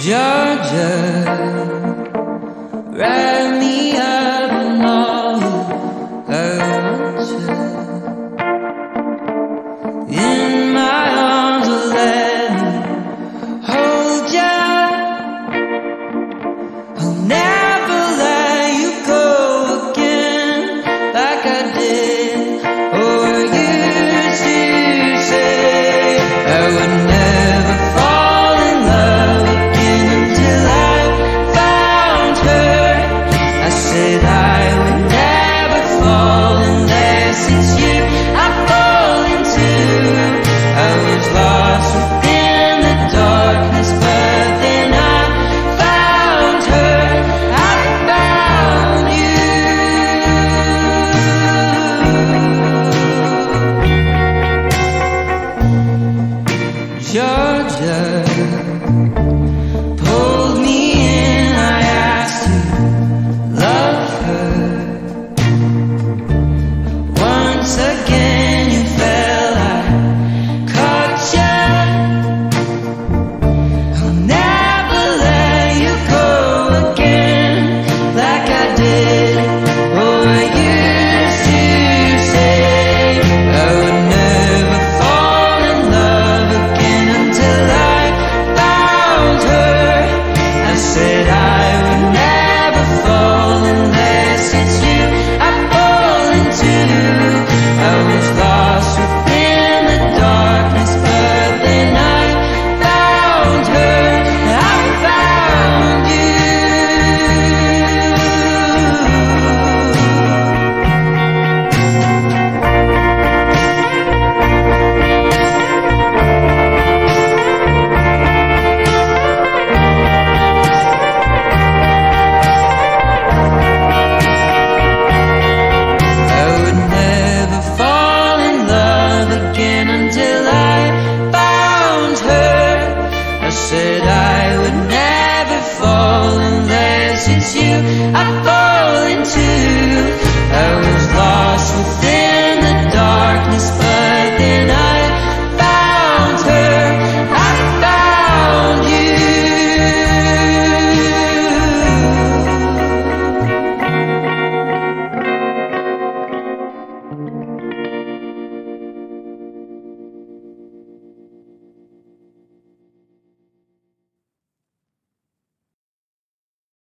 Georgia, wrap me up in all your culture. In my arms, will let me hold ya. I'll never let you go again, like I did or used to say. I would never fall in love again until I found her. I said I would never fall unless it's you I fall into. I was lost within the darkness, but then I found her. I found you. Georgia pulled me in, I asked to love her. Once again you fell, I caught ya. I'll never let you go again, like I did or used to say. I would never fall in love again until I found her. I said I would never fall unless it's you I fall into. I was lost within the darkness, but then I found her. I found you. I would never fall in love again until I found her. I said I would never fall unless it's you I fall